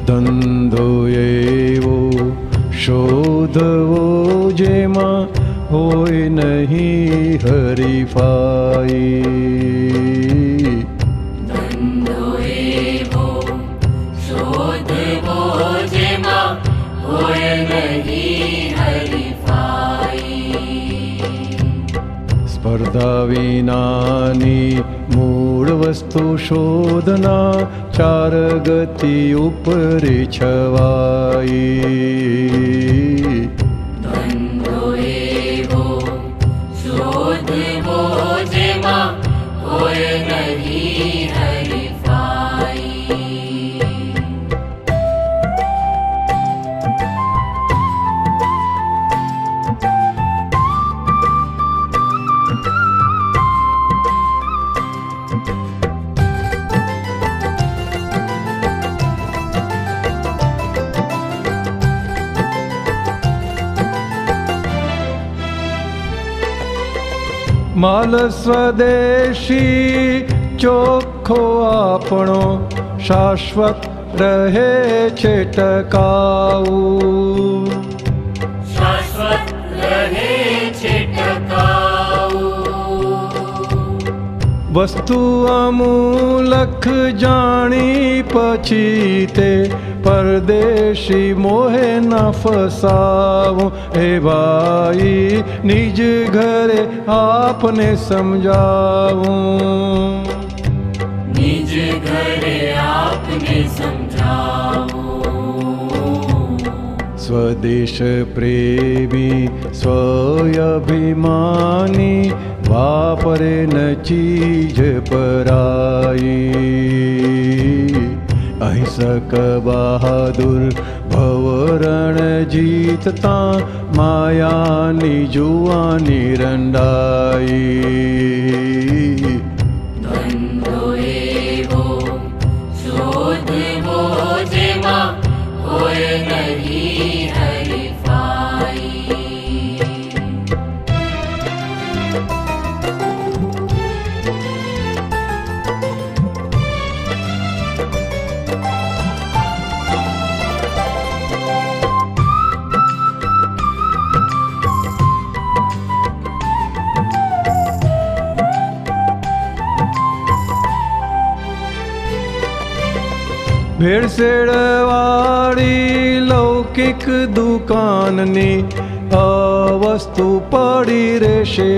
ધંધો એવો શોધવો જેમાં હોય નહીં હરીફાઈ. ધંધો એવો શોધવો જેમાં હોય નહીં હરીફાઈ. સ્પર્ધા વિનાની મૂળ વસ્તુ શોધના ચાર ગતિ ઉપર છવાઈ. ધંધો એવો શોધવો જેમાં હોય નહીં હરીફાઈ. માલ સ્વદેશી ચોખ્ખો આપણો શાશ્વત રહે છે ટકાઉ. શાશ્વત રહે છે ટકાઉ. વસ્તુ અમૂલક જાણી પછી તે પરદેશી મોહે ના ફસાવું. એ ભાઈ નિજ ઘરે આપને સમજાવું. નિજ ઘરે આપને સમજાવું. સ્વદેશ પ્રેમી સ્વયભિમાની વાપરે ન ચીજ પરાઈ. અહિંસક બહાદુર ભવરણ જીતતા માયાની જુવાની રંડાઈ. ધંધો એવો શોધવો જેમાં હોય નહીં હરીફાઈ. ભેળસેળવાળી લૌકિક દુકાનની અવસ્તુ પડી રહેશે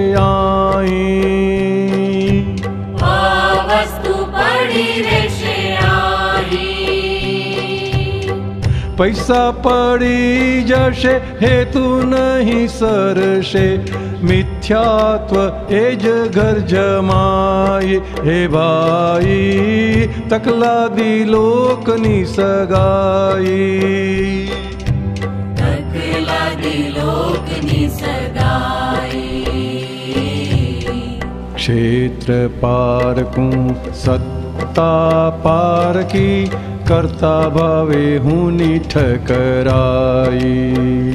આઈ. આ વસ્તુ પડી રહેશે આઈ. પૈસા પડી જશે હેતુ નહીં સરશે. મિથ્યાત્વ એ જ ઘર જમાય. હે ભાઈ તકલાદી લોકની સગાઈ. તકલાદી લોકની સગાઈ. ક્ષેત્ર પારકું સત્તા પારકી કરતા ભાવે હું ઠકરાઈ.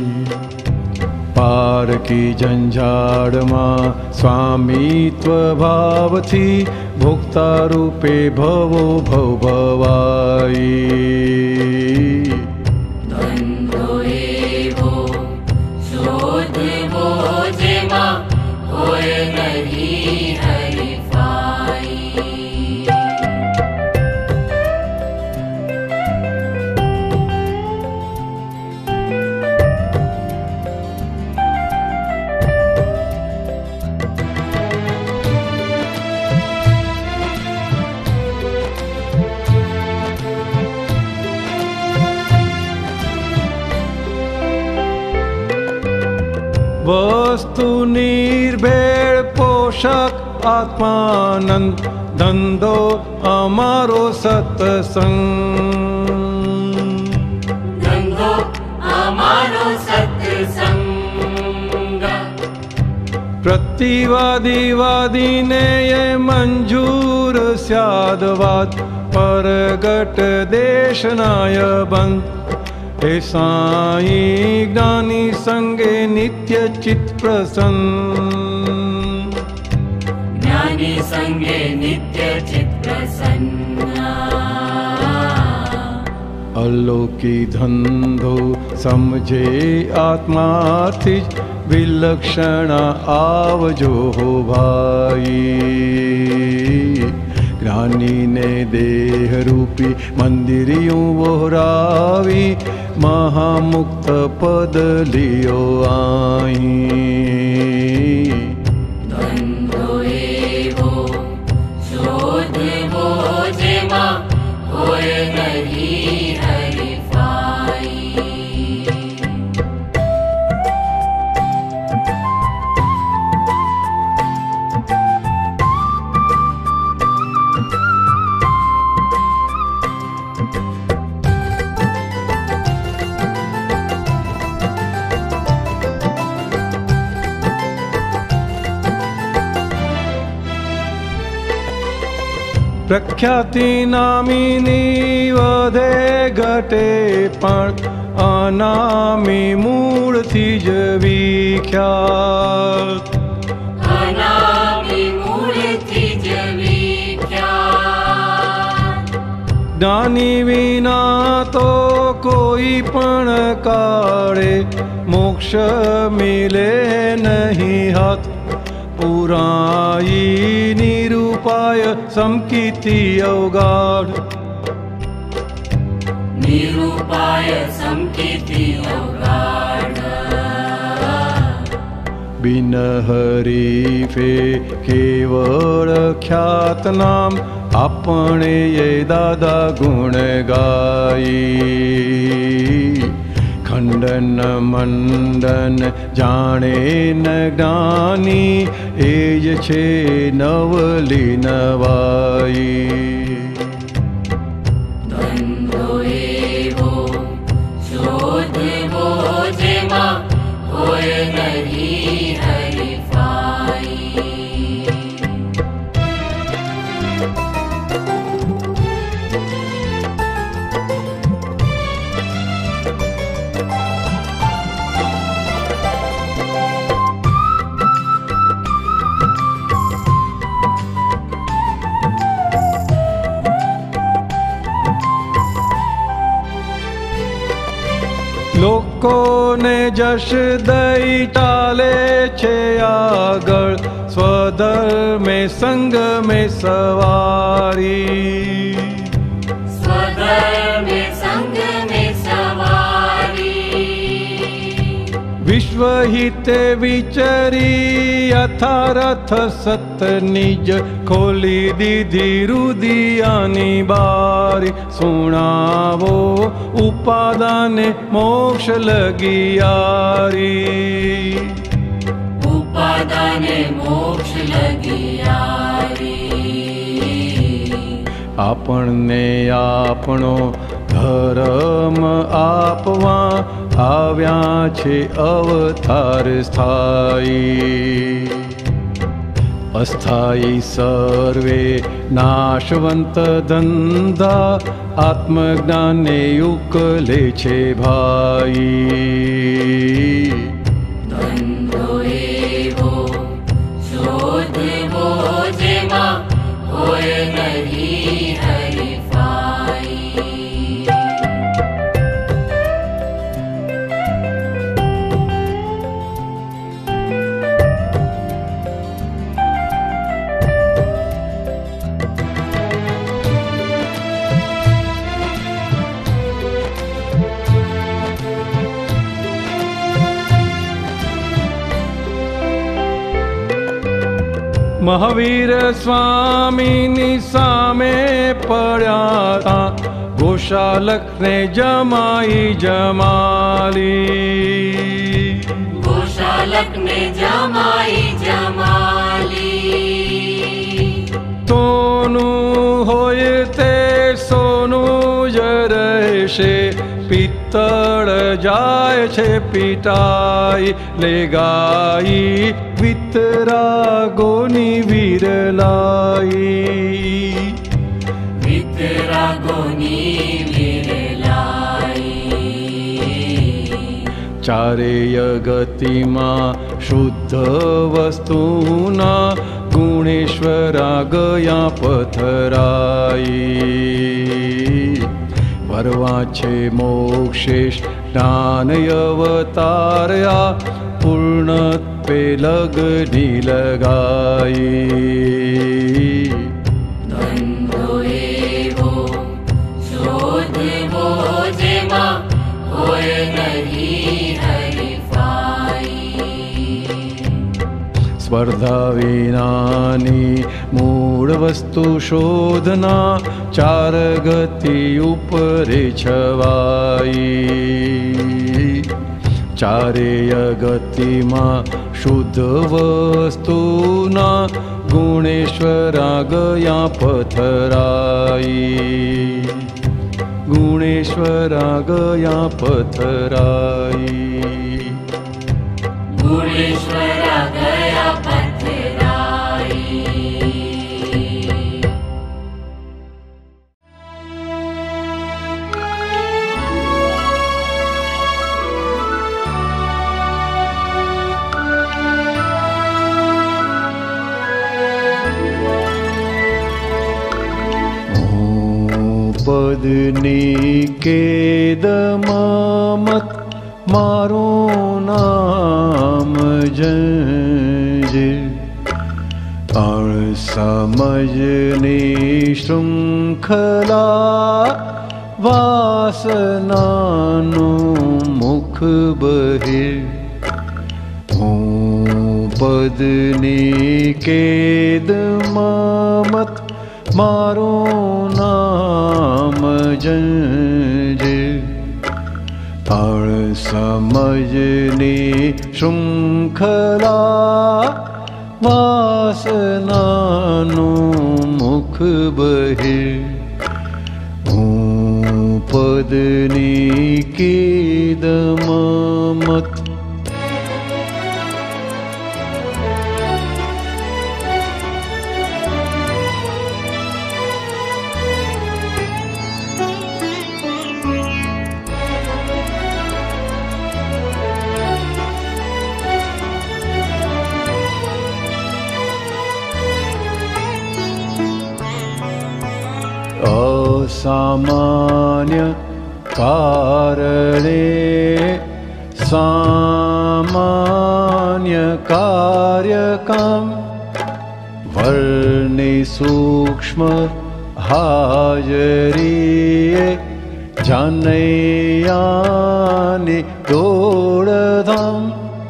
પારકી ઝંઝાળમાં સ્વામિત્વ ભાવથી ભોક્તા રૂપે ભવો ભવ ભવાઈ. ધંધો એવો શોધવો જેમાં હોય નહીં હરીફાઈ. વસ્તુ નિર્ભેળ પોષક આત્માનંદ ધંધો અમારો સત્સંગ. ધંધો અમારો સત્સંગ. પ્રતિવાદીવાદીને એ મંજૂર સ્યાદવાદ પરગટ દેશનાય બંધ. હે સાઈ જ્ઞાની સંગે નિત્ય ચિત્ત પ્રસન્ન. જ્ઞાની સંગે નિત્ય ચિત્ત પ્રસન્ન. અલોકી ધંધો સમજે આત્માથી જ વિલક્ષણા આવજો હો ભાઈ. જ્ઞાનીને દેહરૂપી મંદિરિયું વહોરાવી મહામુક્ત પદ લિયો આઈ. ધંધો એવો શોધવો જેમાં કોઈ નહીં હરીફાઈ. પ્રખ્યાતિ નામીની વધે ઘટે પણ અનામી મૂળથી જ વિખ્યાત. અનામી મૂળથી જ વિખ્યાત. જ્ઞાની વિના તો કોઈ પણ કાળે મોક્ષ મિલે નહીં હાથ. પુરાઈ નિરૂપાય સમકીર્તિ અવગાઢ. નિરૂપાય સમકીર્તિ અવગાઢ. બિન હરીફે કેવળ ખ્યાત નામ આપણે એ દાદા ગુણ ગાઈ. ખંડન મંડન જાણે ન જ્ઞાની એ જ છે નવલી નવાઈ. ધંધો એવો શોધવો જેમાં કોઈ નહીં હરીફાઈ. લોકોને જશ દઈ ચાલે છે આગળ સ્વધર્મે સંગમે સવારી. સ્વધર્મે સંગમે સવારી. વિશ્વહિતે વિચરી અથારથ સત નિજ ખોલી દીધી રુદિયાની બારી. સુણાવો ઉપાદાને મોક્ષ લગિયારી. ઉપાદાને મોક્ષ લગિયારી. આપણને આપણો ધર્મ આપવા આવ્યા છે અવતાર સ્થાયી. અસ્થાયી સર્વે નાશવંત ધંધા આત્મજ્ઞાને ઉકલે છે ભાઈ. ધંધો એવો શોધવો જેમાં કોઈ નહીં હરીફાઈ. મહાવીર સ્વામીની સામે પડ્યા તા ગોશાલકને જમાઈ જમાલી. ગોશાલકને જમાઈ જમાલી. સોનું હોય તે સોનું જ રહેશે. પિત્તળ જાય છે પીટાઈ લે ગાઈ. વિતરાગોની વિરલાઈ. વિતરાગોની વિરલાઈ. ચારેય ગતિમાં શુદ્ધ વસ્તુના ગુણેશ્વરા ગયા પથરાઈ. કરવા છે મોક્ષે જ્ઞાન અવતાર્યા પૂર્ણત્વે લગની લગાઈ ધંધો એવો શોધવો જેમાં કોઈ નહીં હરીફાઈ સ્પર્ધા વિનાની મૂળ વસ્તુ શોધના ચાર ગતિ ઉપરે છવાઈ ચારેય ગતિમાં શુદ્ધ વસ્તુના ગુણેશ્વરા ગયા પથરાઈ ગુણેશ્વરા ગયા પથરાઈ ગુણેશ્વરા ગયા પથરાઈ પદની કેદમાં મત મારું નામ જજે અણસમજની શૃંખલા વાસનાનું મુખ બહિર હું પદની કેદમાં મત મારું નામ જજે અણસમજની શૃંખલા વાસનાનું મુખ બહિર હું પદની કેદમાં મત અસામાન્ય કારણે સામાન્ય કાર્યકામ વર્ણિ સૂક્ષ્મ હાજરીએ જાનૈયાની દોડધામ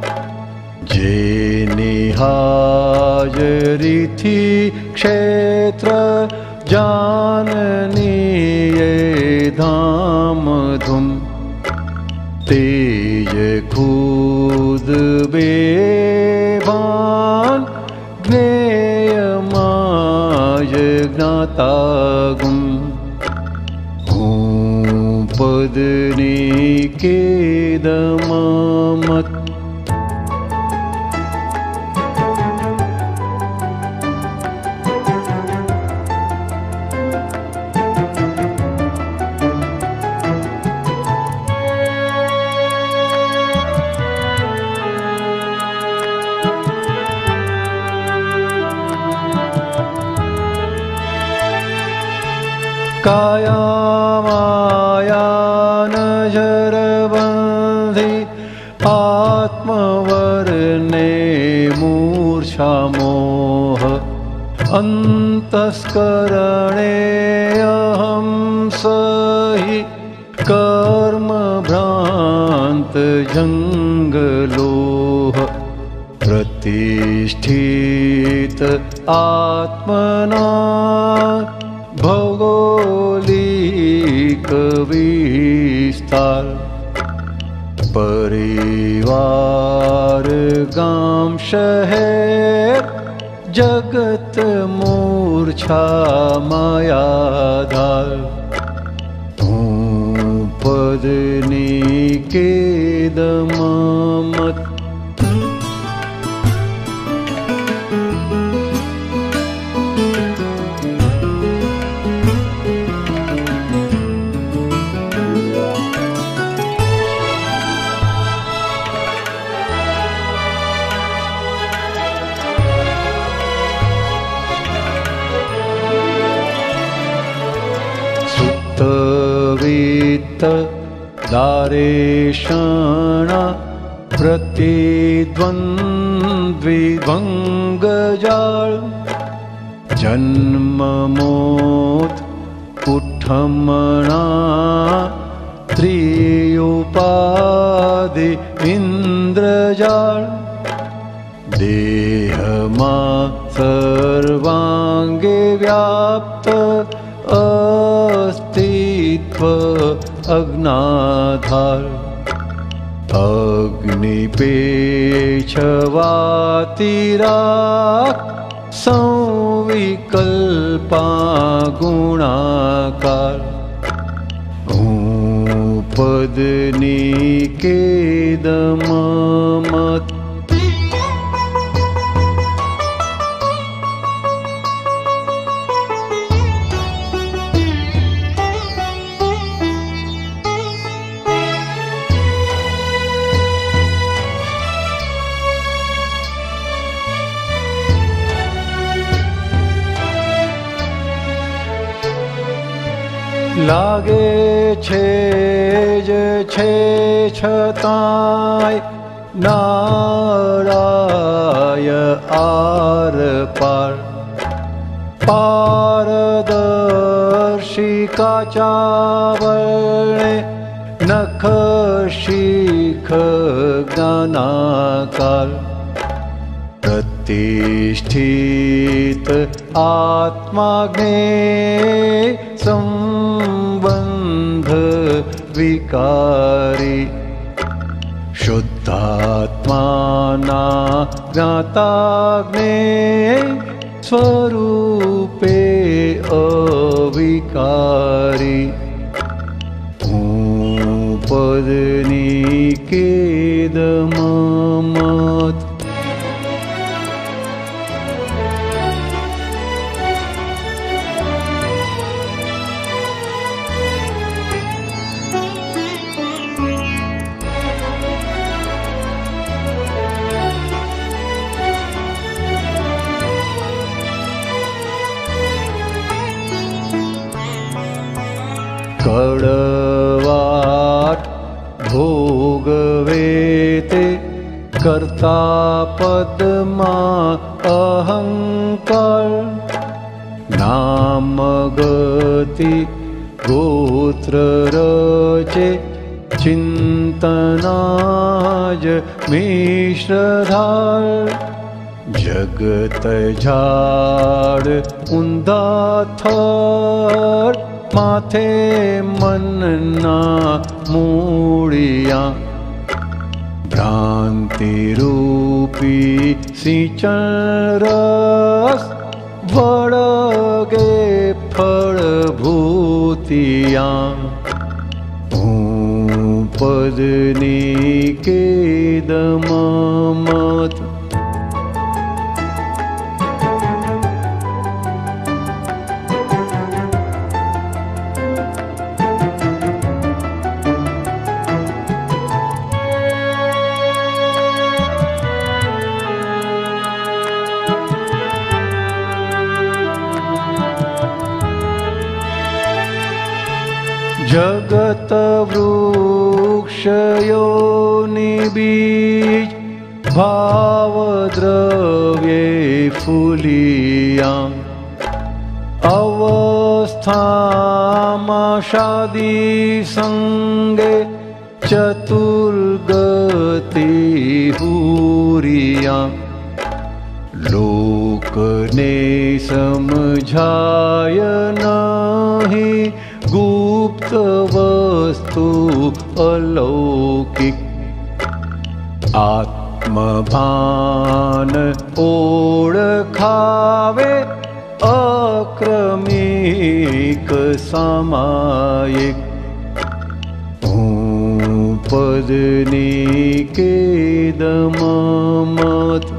જેની હાજરીથી ક્ષેત્ર जाननीये धाम धुम तेज खुद बेभान ज्ञेय माय ज्ञाता गुम हूँ पदनी केदमा मत काया माया नजरबंधी आत्मवरने मूर्छा मोह अंतस्करणे अहम सही कर्म भ्रांत जंगलोह प्रतिष्ठित आत्मना भौगोलिक विस्तार परिवार गाम शहर जगत मूर्छा मायाधार हूँ पदनी केदमा मत वित्त दारेषण प्रतिद्वन्द्विभङ्गजाल जन्ममोत कुठमणा त्रियुपाधि इंद्रजाल देहमा सर्वांगे व्याप्त अस्तित्व अग्नाधार अग्निपेक्षवातिराक् संविकल्पा गुणाकार पदनिकेदममत् लागे छे छताय नाराय आर पार पारदर्शिका चावरणे नख शिख ज्ञानाकार प्रतिष्ठित आत्माग्ने संबंध विकारी शुद्धात्माना ज्ञाताग्ने स्वरूपे अविकारी पदनिकेदममत् कड़वाट भोगवेते कर्ता पद्मा अहंकार नाम गति गोत्र रचे चिंतनाज मिश्रधार जगत झाड़ उंधा थर माथे मनना मूड़िया भ्रांति रूपी सिंचन रस वड़गे फल भूतिया पदनिकेदममत् जगत वृक्ष योनि बीज भाव द्रव्ये फूलिया अवस्थामाशादि संगे चतुर्गति हुरिया लोकने समझाय नहीं गुप्त वस्तु अलौकिक आत्मभान ओळखावे अक्रमिक सामायिक पदनिकेदममत्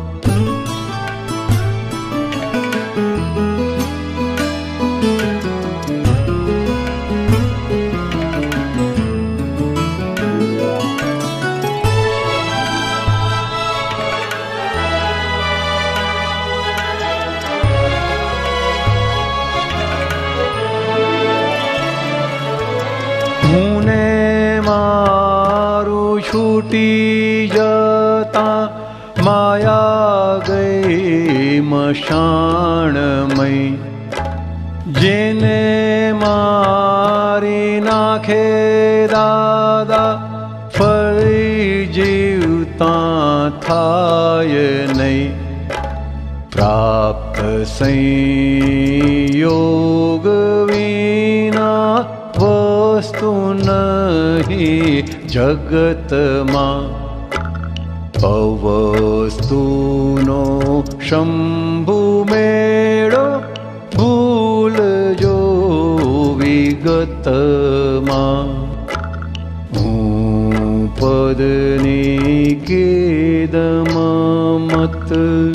હુંને મારું છૂટી જતા માયા ગઈ મશાણમય જેને મારી નાખે દાદા ફરી જીવતા થાય નહીં પ્રાપ્ત સંયોગ વિના વસ્તુ નહીં જગતમાં અવસ્તુનો શંભુ મેળો ભૂલજો વિગતમાં હું પદની કેદમાં મત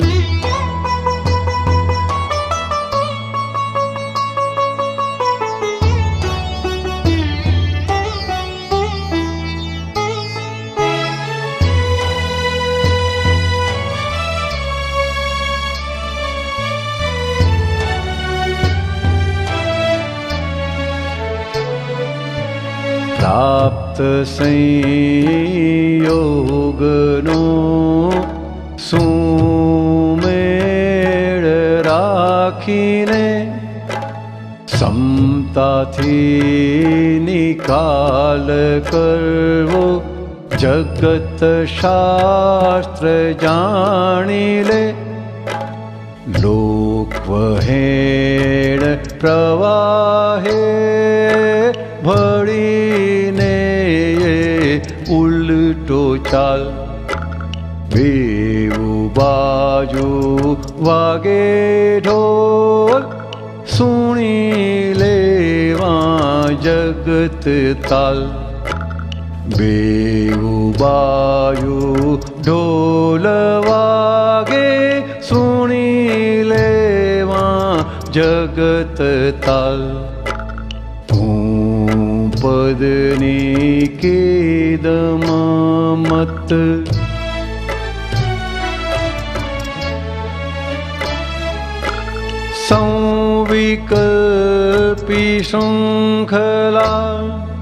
પ્રાપ્ત સંયોગનો સુમેળ રાખીને સમતાથી નિકાલ કરવો જગત શાસ્ત્ર જાણી લે લોક વહેણ પ્રવાહે ભળીને ઉલટો ચાલ બેઉ બાજુ વાગે ઢોલ સુણી લેવા જગત તાલ બેઉ બાજુ ઢોલ વાગે સુણી લેવા જગત તાલ પદની કેદમાં મત સંવિકલ્પી શૃંખલા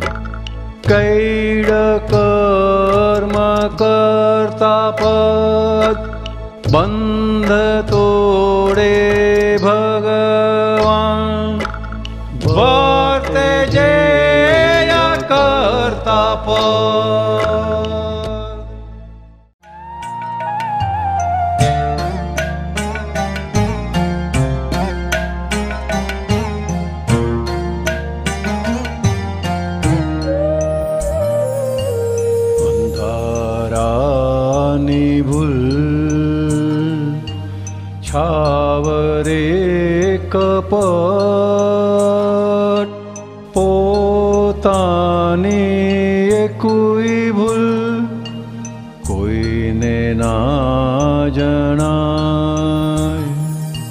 કૈડ કર્મ કરતા પદ બંધ તોડે ભગવાન વર્તે જે કરતા અંધારાની ભૂલ છાવરે કપટ પોતાની કોઈ ભૂલ કોઈને ના જણાય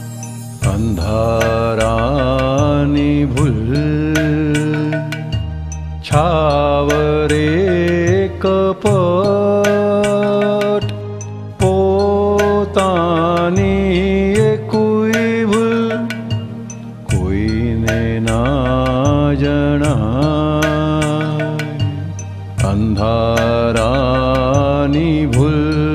અંધારાની ભૂલ છાવરે કપટ પોતાની કોઈ ભૂલ કોઈને ના જણાય અંધારાની ભૂલ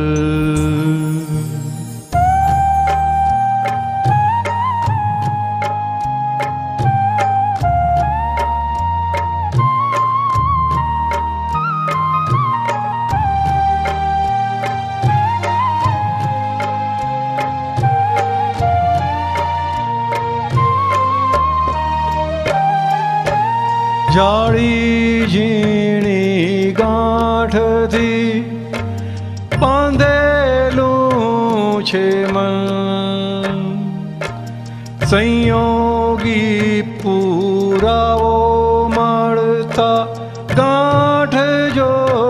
જાળી ઝીણી ગાંઠથી બાંધેલું છે મન સંયોગી પુરાવો મળતા ગાંઠ જો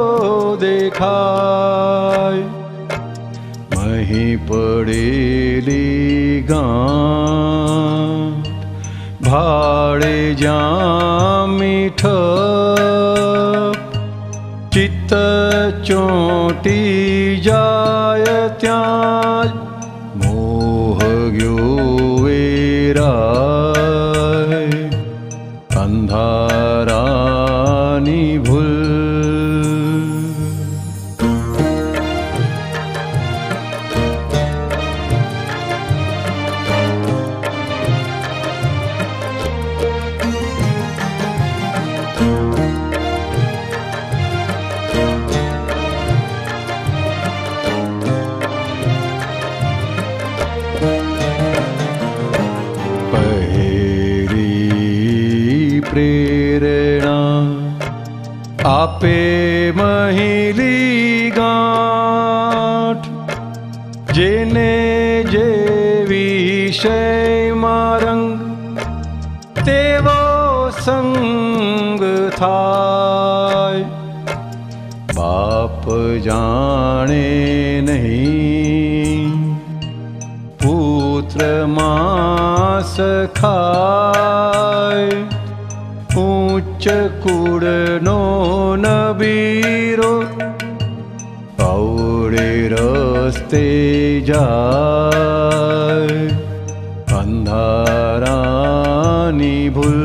દેખાય મહી પડેલી ગાંઠ ભાડે જ્યાં મીઠ ચિત્ત ચોંટી જાય ત્યાં મોહ ગયો વેરાય અંધારાની भूल। प्रेरणा आपे महिली गांठ, जेने जे विषयમાં રંગ તેવો સંગ થાય। બાપ જાણે નહીં પુત્ર માંસ ખાય, ઉચ્ચ કુળનો નબીરો અવળે રસ્તે જાય, અંધારાની ભૂલ।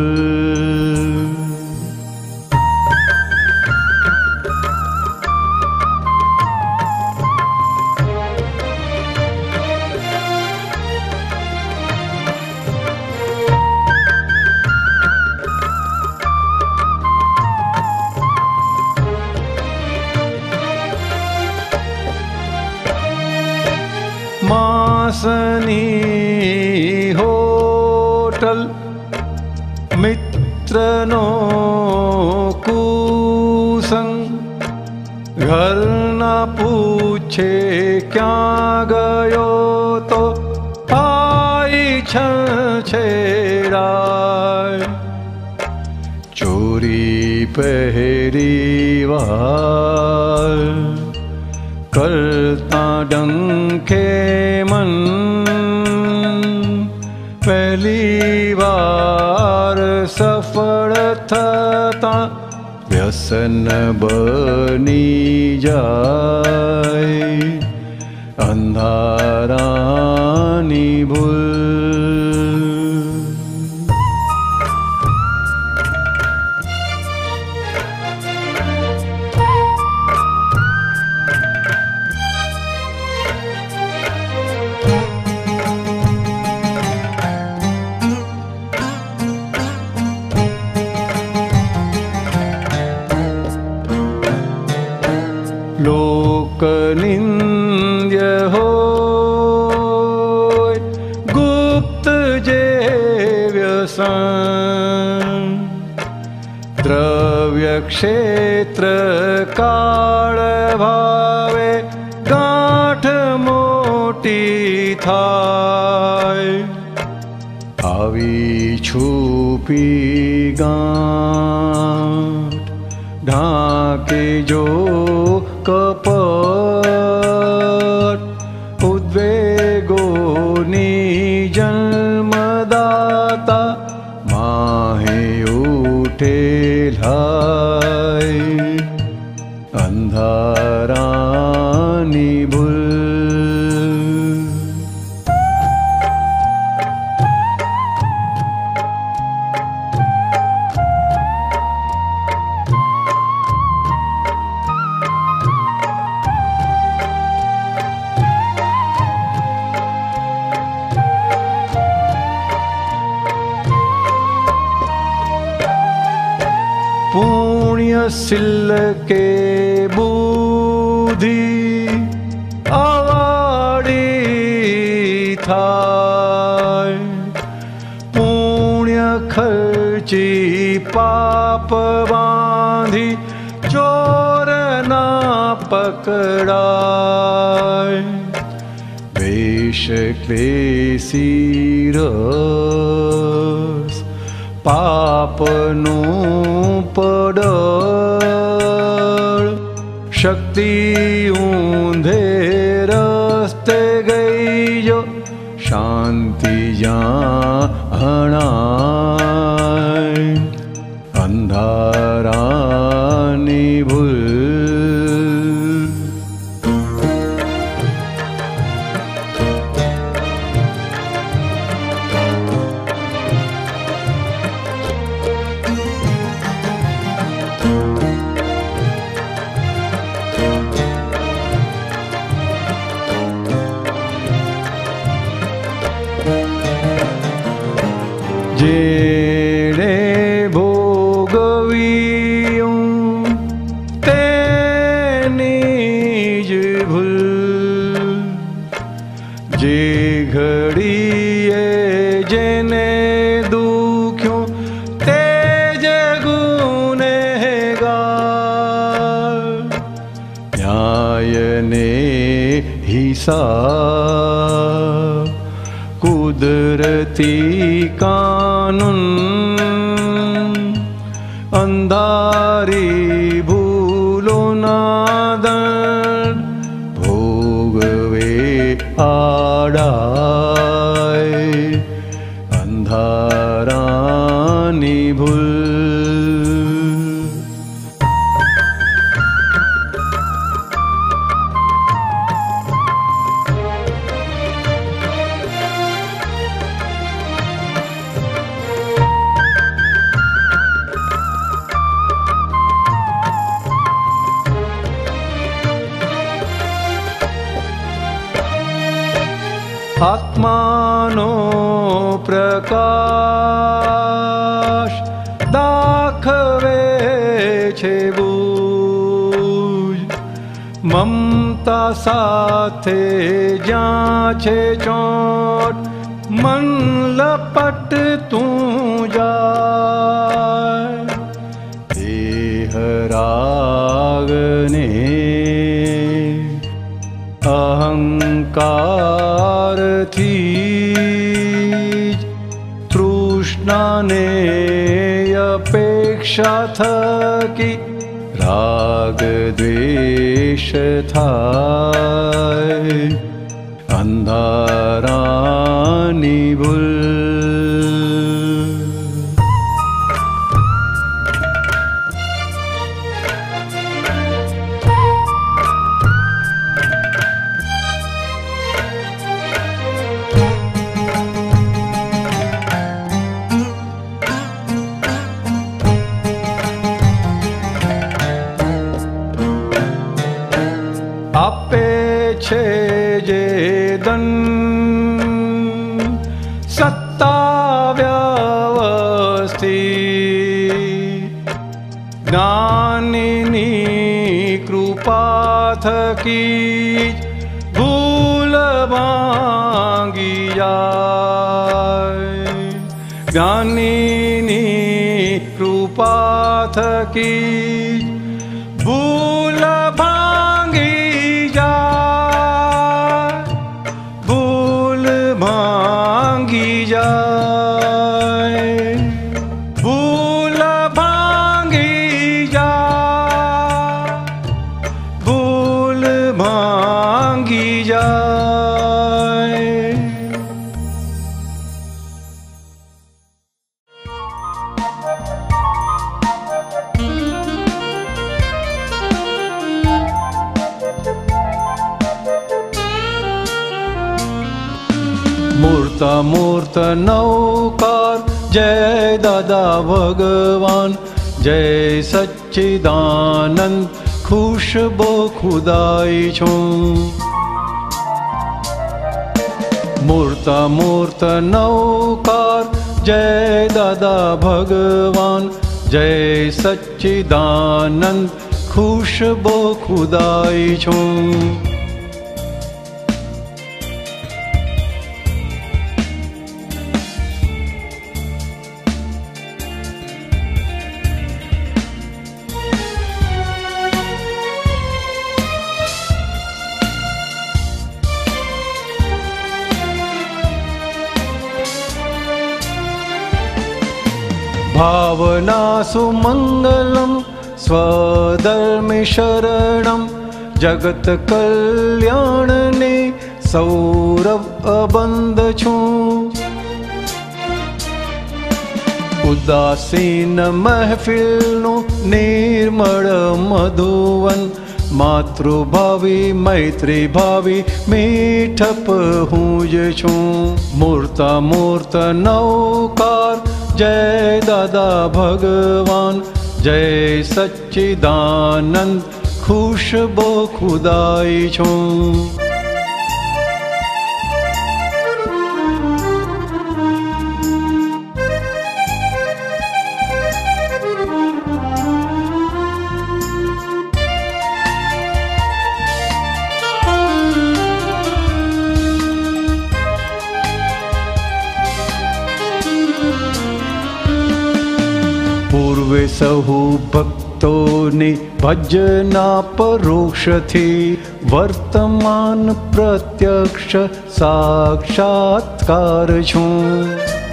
मासनी होटल मित्रनो कुसंग, घर ना पूछे क्या गयो तो आई छेड़ाय। चोरी पहरी वार करता डंखे मन, पहली बार सफल थता व्यसन बनी जाय, अंधारानी भूल। लोक निंद्य होय गुप्त जे व्यसन, द्रव्य क्षेत्र काल भावे गांठ मोटी थाय। आवी छुपी गांठ ढाके जो कपट, उद्वेगोनी जन्मदाता माहे उठेलाय, अंधारानी भूल। पुण्य सिल के बुद्धि आवाड़ी थाय, पुण्य खर्ची पाप बांधी चोर ना पकड़ाय। वेश क्लेशी रस पापनु पड़ल, शक्ति ऊंधे रस्ते गई जो शांति जानाय, अंधारानी भूल। ભોગવ્યું તેની જ ભૂલ, જે ઘડીએ જેને દુખ્યું તે જ ગુનેગાર. ન્યાયને હિસાબ કુદરતી કાનૂન, અંધારી ભૂલોના દંડ ભોગવે આડાય અંધારાની ભૂલ. આત્માનો પ્રકાશ દાખવે છે બુજ, મમતા સાથે જ્યાં છે ચોટ મન લપટતું જાય. દેહરાગને અહંકારથી તૃષ્ણાને અપેક્ષા થકી રાગ દ્વેષ થાય અંધારાની ભૂલ. આપે છે જે દંડ સત્તા વ્યવસ્થિત, જ્ઞાનીની કૃપા થકી ભૂલ ભાંગી જાય. જ્ઞાનીની કૃપા થકી ભૂલ ભાંગી જાય, ભૂલ ભાંગી જાય, ભૂલ ભાંગી જાય, ભૂલ ભાંગી જાય. મૂર્ત મૂર્ત નૌકાર જય દાદા ભગવાન, જય સચ્ચિદાનંદ ખુશબો ખુદાઈ છું. મૂર્ત મૂર્ત નૌકાર જય દાદા ભગવાન, જય સચ્ચિદાનંદ ખુશબો ખુદાઈ છું. भावना सुमंगलम स्वधर्मि शरणम, जगत कल्याण ने सौरभ अबंध छूं. उदासीन महफिलનું નિર્મળ મધુવન, માતૃભાવી મૈત્રી ભાવી મીઠપ હું જ છું. મૂર્ત મૂર્ત નૌકાર જય દાદા ભગવાન, જય સચ્ચિદાનંદ ખુશબો ખુદાઈ છું. સહુ ભક્તોની ભજના પરોક્ષથી વર્તમાન પ્રત્યક્ષ સાક્ષાત્કાર છું.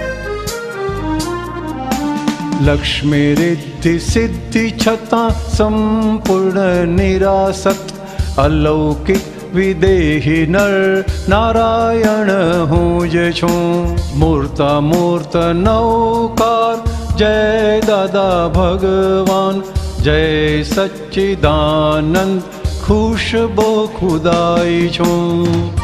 લક્ષ્મી રિદ્ધિ સિદ્ધિ છતાં સંપૂર્ણ નિરાસક્ત અલૌકિક વિદેહી નર નારાયણ હું જ છું. મૂર્તામૂર્ત નૌકાર જય દાદા ભગવાન જય સચ્ચિદાનંદ ખુશબો ખુદાઈ છું.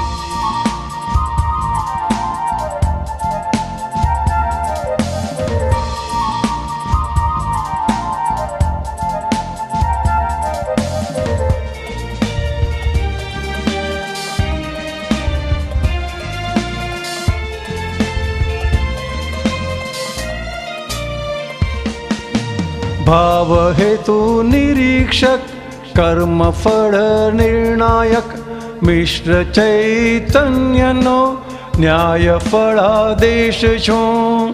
ભાવ હેતુ નિરીક્ષક કર્મ ફળ નિર્ણાયક મિશ્ર ચૈતન્યનો ન્યાય ફળાદેશ છું.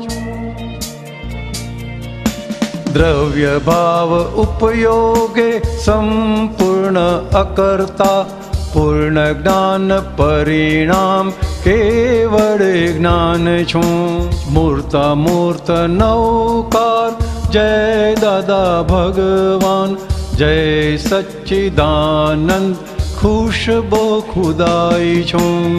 દ્રવ્ય ભાવ ઉપયોગે સંપૂર્ણ અકર્તા પૂર્ણ જ્ઞાન પરિણામ કેવળ જ્ઞાન છું. મૂર્તામૂર્ત નૌકાર જય દાદા ભગવાન જય સચ્ચિદાનંદ ખુશબો ખુદાઈ છું.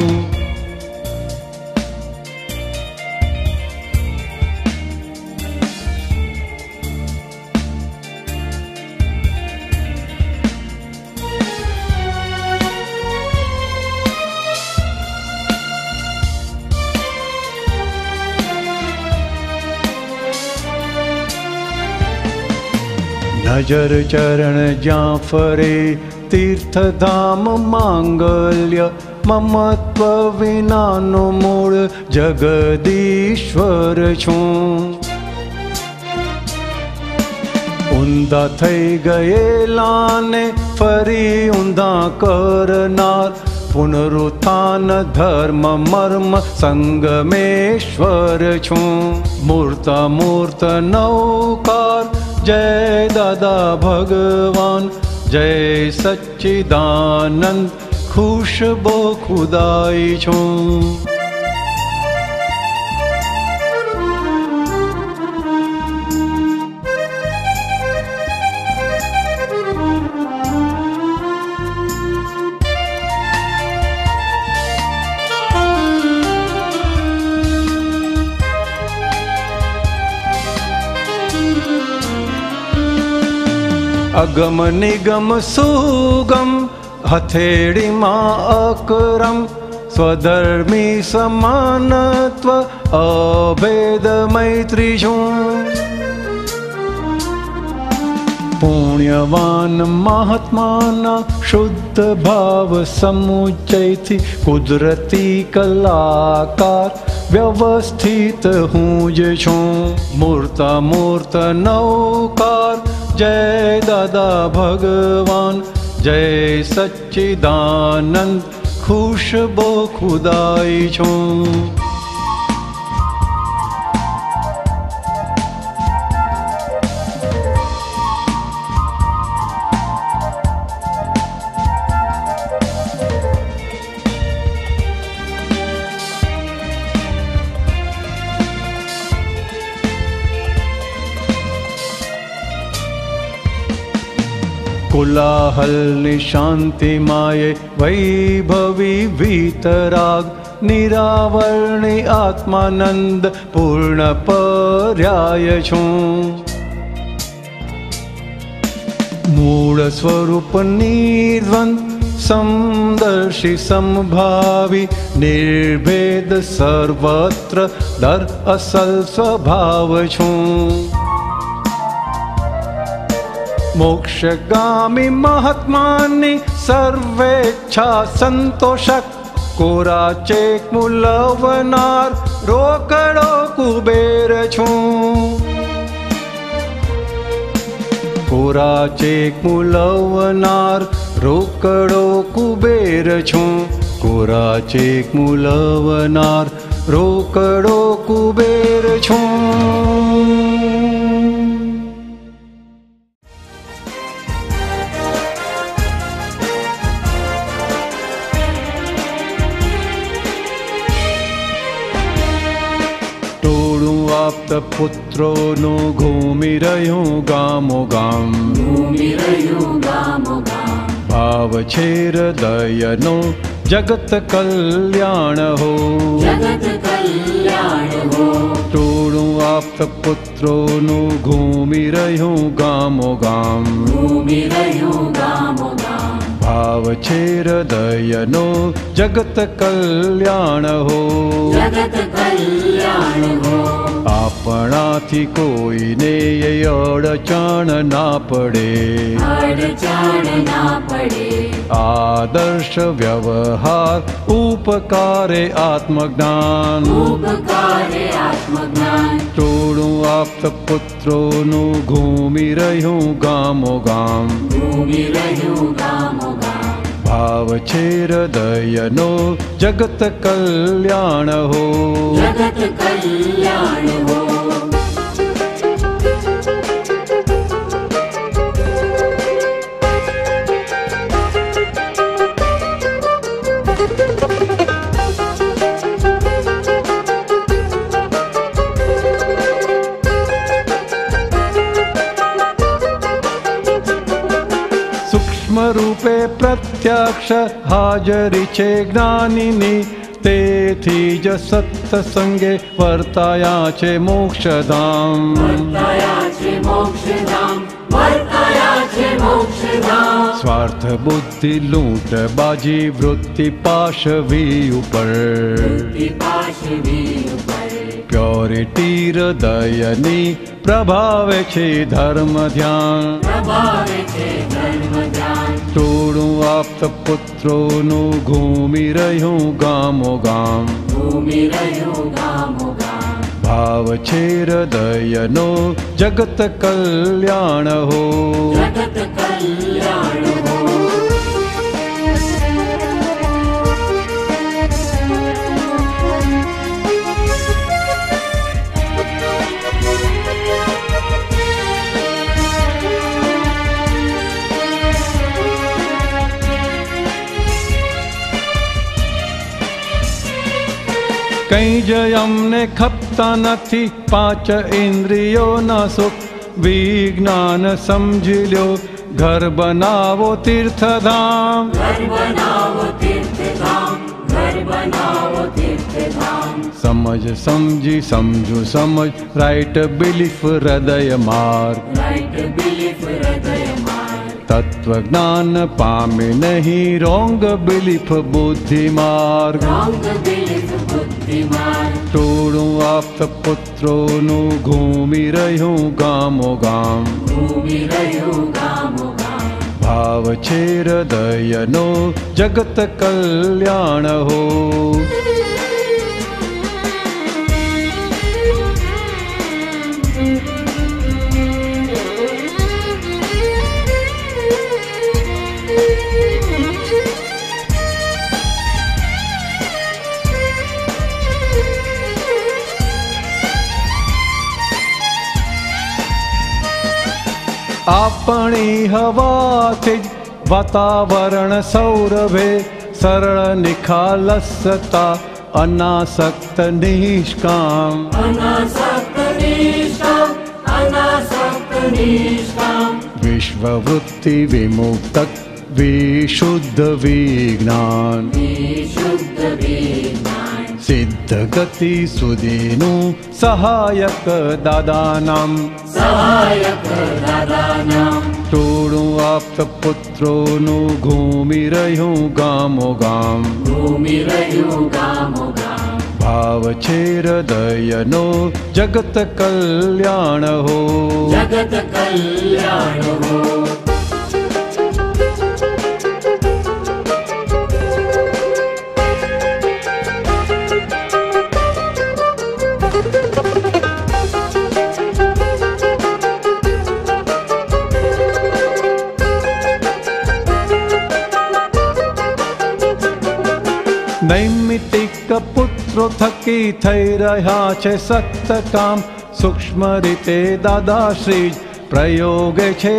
નજર ચરણ જ્યાં ફરે તીર્થધામ માંગલ્ય મમત્વ વિનાનું મૂળ જગદીશ્વર છું. ઊંધા થઈ ગયેલાને ફરી ઊંધા કરનાર પુનરુત્થાન ધર્મ મર્મ સંગમેશ્વર છું. મૂર્તામૂર્ત નૌકાર જય દાદા ભગવાન જય સચ્ચિદાનંદ ખુશબો ખુદાઈ છું. અગમ નિગમ સુગમ હથેળીમાં અકરમ સ્વધર્મી સમાનત્વ અભેદ મૈત્રી છું. પુણ્યવાન મહાત્માના શુદ્ધ ભાવ સમુચયથી કુદરતી કલાકાર વ્યવસ્થિત હું જ છું. મૂર્તામૂર્ત નૌકાર જય દાદા ભગવાન જય સચ્ચિદાનંદ ખુશબો ખુદાઈ છું. કોલાહલની શાંતિ માયે વૈભવી વીતરાગ નિરાવરણી આત્માનંદ પૂર્ણ પર્યાય છું. મૂળ સ્વરૂપ નિર્દ્વંદ સમદર્શી સમભાવી નિર્ભેદ સર્વત્ર દર અસલ સ્વભાવ છું. મોક્ષગામી મહાત્માની સર્વેચ્છા સંતોષક કોરા ચેક મૂલવનાર રોકડો કુબેર છું. કોરા ચેક મૂલવનાર રોકડો કુબેર છું. કોરા ચેક મૂલવનાર રોકડો કુબેર છું. પુત્રોનું ઘૂમી રહ્યું ગામો ગામ. ઘૂમી રહ્યું ગામો ગામ. ભાવ છે હૃદયનો જગત કલ્યાણ હો. જગત કલ્યાણ હો. ટોળું આપ્ત પુત્રોનું ઘૂમી રહ્યું ગામો ગામ. ઘૂમી રહ્યું ગામો ગામ. ભાવ છે હૃદયનો જગત કલ્યાણ હો. જગત કલ્યાણ હો. આપણાથી કોઈને અડચણ ના પડે. અડચણ ના પડે. આદર્શ વ્યવહાર ઉપકારે આત્મજ્ઞાન. ઉપકારે આત્મજ્ઞાન. ટોળું આપ્ત પુત્રોનું ઘૂમી રહ્યું ગામો ગામ. ઘૂમી રહ્યું ગામો ગામ. ભાવ છે હૃદયનો જગત કલ્યાણ હો. જગત કલ્યાણ હો. સૂક્ષ્મ રૂપે પ્રત્યક્ષ હાજરી છે જ્ઞાનીની. તેથી જ સત્સંગે વર્તાયા છે મોક્ષધામ. વર્તાયા છે મોક્ષધામ. વર્તાયા છે મોક્ષધામ. સ્વાર્થ બુદ્ધિ લૂંટ બાજી વૃત્તિ પાશવી ઉપર. પાશવી ઉપર. પ્યોરિટી હૃદયની પ્રભાવે છે ધર્મ ધ્યાન. પ્રભાવે છે ધર્મ ધ્યાન. ટોળું આપ્ત પુત્રોનું ઘૂમી રહ્યું ગામો ગામ. ઘૂમી રહ્યું ગામો ગામ. ભાવ છે હૃદયનો જગત કલ્યાણ હો. જગત કલ્યાણ હો. કંઈ જ અમને ખપતા નથી પાંચ ઇન્દ્રિયોના સુખ. વિજ્ઞાન સમજી લ્યો ઘર બનાવો તીર્થધામ. ઘર બનાવો તીર્થધામ. ઘર બનાવો તીર્થધામ. સમજ સમજી સમજુ સમજ રાઈટ બિલીફ હૃદય માર્ગ. રાઈટ બિલીફ હૃદય માર્ગ. તત્વજ્ઞાન પામે નહીં રોંગ બિલીફ બુદ્ધિ માર્ગ. રોંગ બિલીફ બુદ્ધિ માર્ગ. ટોળું આપ્ત પુત્રોનું ઘૂમી રહ્યું ગામો ગામ. ઘૂમી રહ્યું ગામો ગામ. ભાવ છે હૃદયનો જગત કલ્યાણ હો. આપણી હવાથી જ વાતાવરણ સૌરભે. સરળ નિખાલસતા અનાસક્ત નિષ્કામ. અનાસક્ત નિષ્કામ. અનાસક્ત નિષ્કામ. વિશ્વવૃત્તિ વિમુક્ત વિશુદ્ધ વિજ્ઞાન. વિશુદ્ધ વિજ્ઞાન. સિદ્ધ ગતિ સુધીનું સહાયક દાદાનામ. સહાયક દાદાનામ. ટોળું આપ્ત પુત્રોનું ઘૂમી રહ્યું ગામો ગામ. ઘૂમી રહ્યું ગામો ગામ. ભાવ છે હૃદયનો જગત કલ્યાણ હો. જગત કલ્યાણ હો. નૈમિતિક પુત્રો થકી થઈ રહ્યા છે સત્કામ. સૂક્ષ્મ રીતે દાદાશ્રી પ્રયોગે છે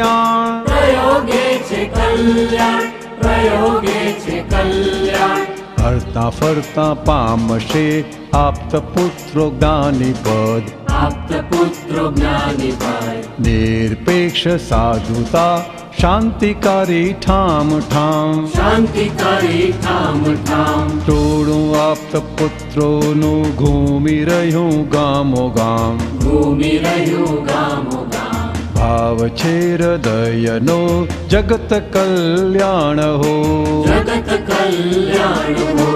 કલ્યાણ. પ્રયોગે છે કલ્યાણ. પ્રયોગે છે કલ્યાણ. हरता फरता पामशे आप्त पुत्रो ज्ञानी पद आप्तपुत्रो ज्ञानिपद निरपेक्ष साधुता शांतिकारी ठाम ठाम शांतिकारी ठाम ठाम टोळું આપ્ત પુત્રોનું ઘૂમી રહ્યું ગામો ગામ ભૂમિ રહ્યું ગામો ગામ ભાવ છે હૃદયનો જગત કલ્યાણ હો જગત કલ્યાણ હો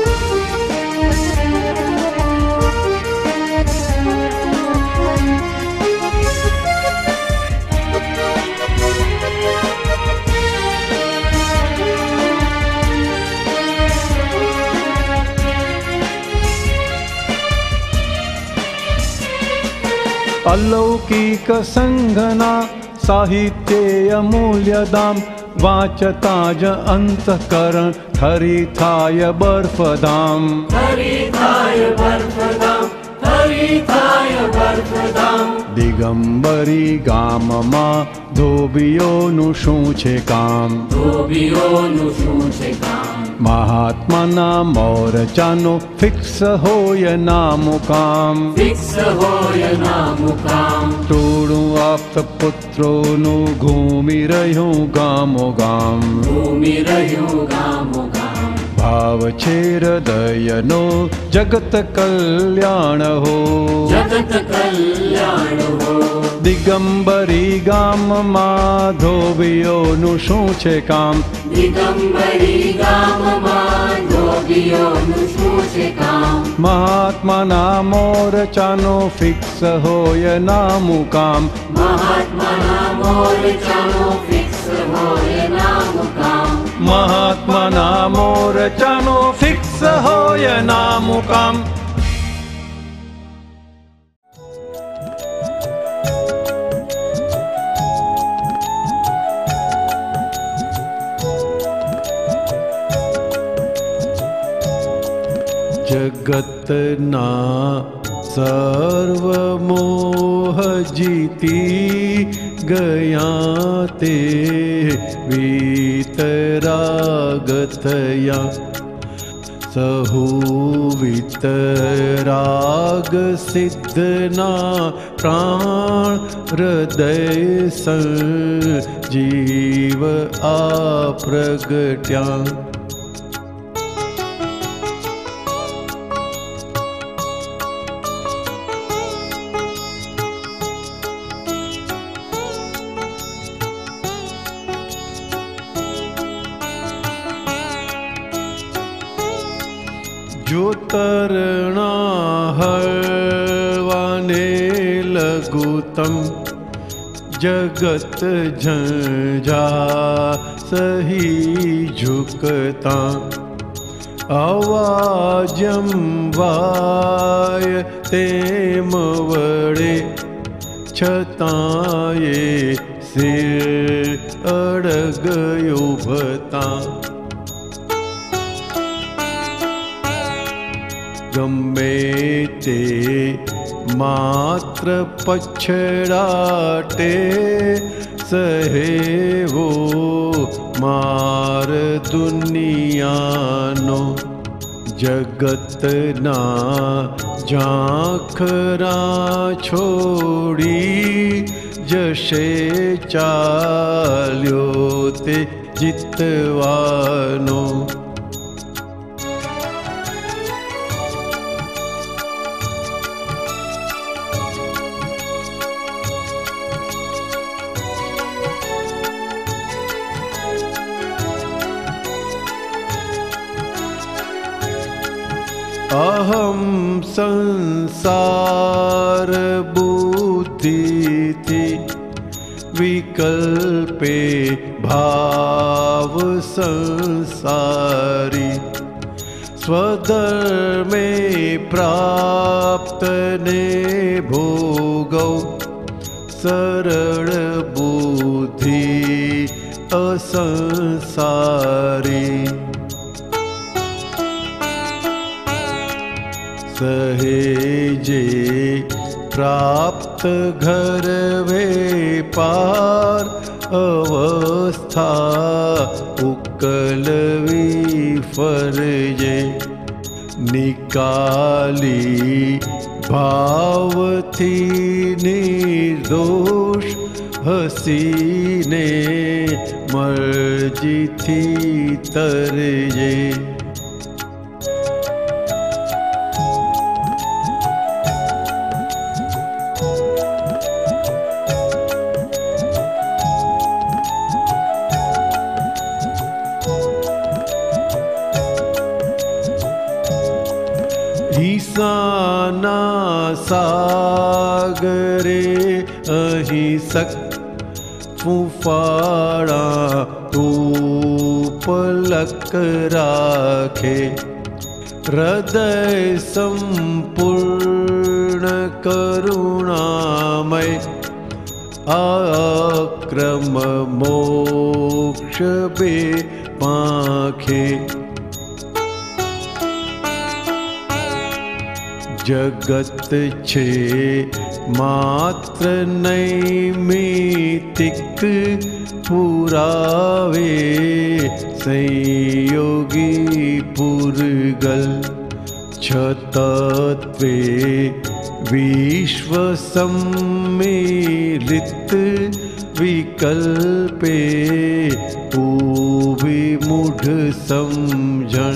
अलौकिक संघना साहित्ये अमूल्यदाम वाचता ज अंतकरण ठरी थाय बर्फदाम हरि थाय बर्फदाम हरि थाय बर्फदाम दिगंबरी गाममा ધોબીઓનું શું છે કામ ધોબીઓનું શું છે કામ મહાત્માના મોરચાનો ફિક્સ હોય નામું કામ ફિક્સ હોય ના મુકામ ટોળું આપ્ત પુત્રોનું ઘૂમી રહ્યું ગામો ગામ ભૂમિ રહ્યું ગામો ગામ ભાવ છે હૃદયનો જગત કલ્યાણ હો જગત કલ્યાણ હો દિગંબરી ગામમાં ધોબીઓનું શું છે કામ દિગંબરી ગામમાં ધોબીઓનું શું છે કામ મહાત્માના મોરચાનો ફિક્સ હોય નામું કામ મહાત્માના મોરચાનો ફિક્સ હોય ના મુકામ મહાત્માના મોરચાનો ફિક્સ હોય નામું કામ जगतना सर्व मोह जीती गया ते वीतरागतया सहु वीतराग सिद्धना प्राण हृदय संजीव आ प्रगट्या जो तरणा हरवाने लघुतम जगत झंझा सही झुकता आवाजम वाय तेम वड़े छताये सिर अड़ग उभता गमे ते मात्र पछड़ाटे सहे वो मार दुनियानो जगतना झांखरा छोड़ी जशे चाल्यो ते जितवानो अहम संसार बुद्धि थी विकल्पे भाव संसारी स्वधर्मे प्राप्त ने भोगौ सरल बुद्धि असंसारी सहेजे प्राप्त घर वे पार अवस्था उकलवी फरजे। निकाली भावथी निर्दोष हसीने मर्जी थी तरजे। ईसाना सागरे अहिंसक फूफाड़ा उपलक राखे। हृदय संपूर्ण करुणामय आक्रम मोक्ष बे पाखे। जगत छे मात्र नैमित्तिक पुरावे संयोगी पुरगल। छतत्वे विश्व सम्मिलित विकल्पे विमूढ़ समझण।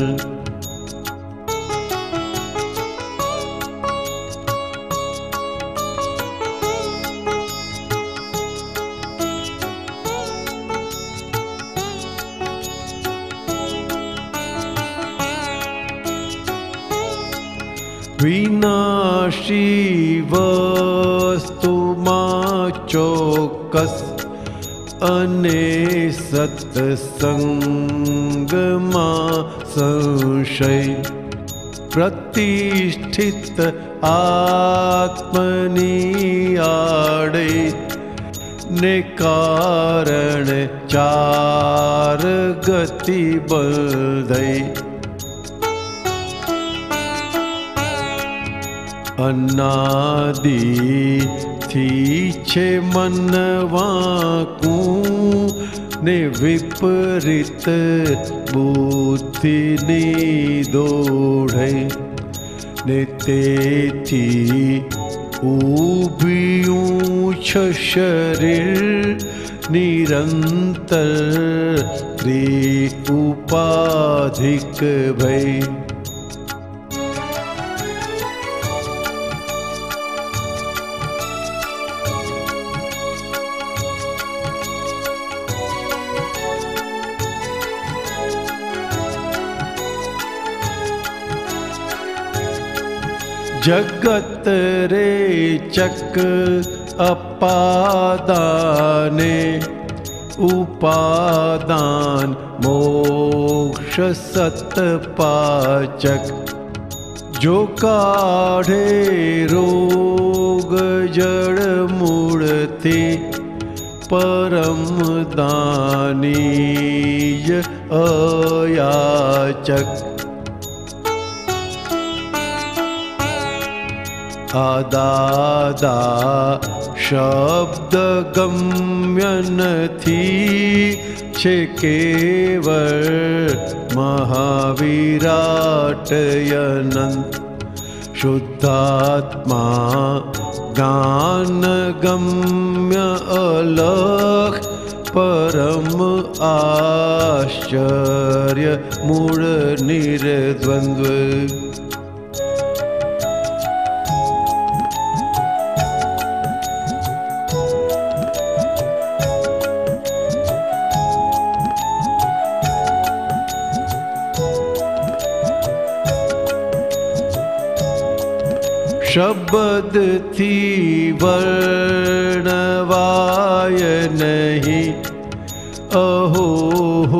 विनाशी वस्तु मां चौकस अने सत्संग मां संशय। प्रतिष्ठित आत्मनी आड़े ने कारण चार गति बंधई। अनादि थी छे मनवाकू ने विपरीत बुद्धि नी दौड़े। ने तेथी ऊभियूं छ शरीर निरंतर त्रिउपाधिक भई। जगत रे चक अपादाने उपादान मोक्ष सतपाचक। जो काढ़े रोग जड़ मूर्ति परम दानीय अयाचक। आदादा शब्द गम्यन थी छे केवल महाविराट अनंत। शुद्धात्मा ज्ञान गम्य अलख परम आश्चर्य मूढ़ निर्द्वंद्व। शब्द थी वर्णवाय नहीं अहो हो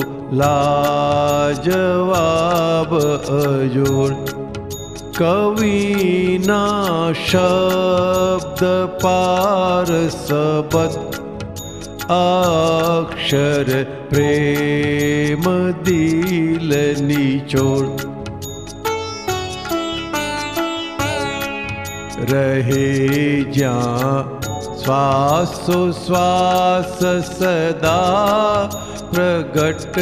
लाजवाब अजोड़। कविना शब्द पार सबद अक्षर प्रेम दिल निचोड़। रहे ज्यां श्वासोश्वास सदा प्रगट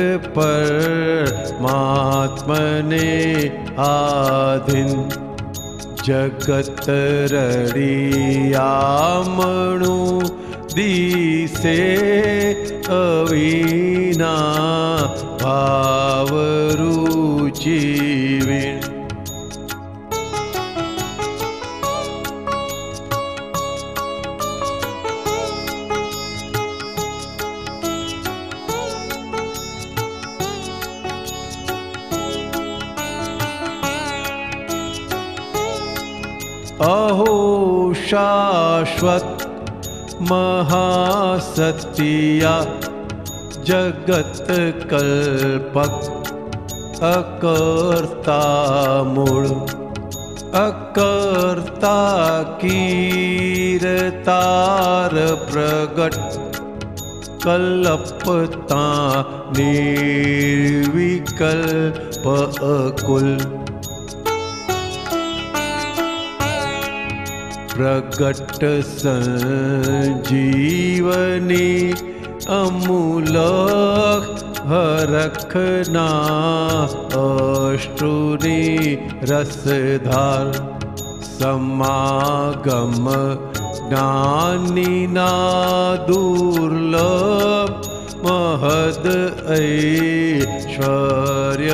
परमात्मने आधीन। जगत रड़ियामणु दिसे अवीना भावरुचिवीण। अहो शाश्वत महासत्या जगत कल्पक अकर्ता मूल। अकर्ता कीरतार प्रगट कल्पता निर्विकल्प अकुल। प्रगट संजीवनी अमूलक हरखना अष्टुनी रसधार। समागम ज्ञानिना दुर्लभ महद ऐश्वर्य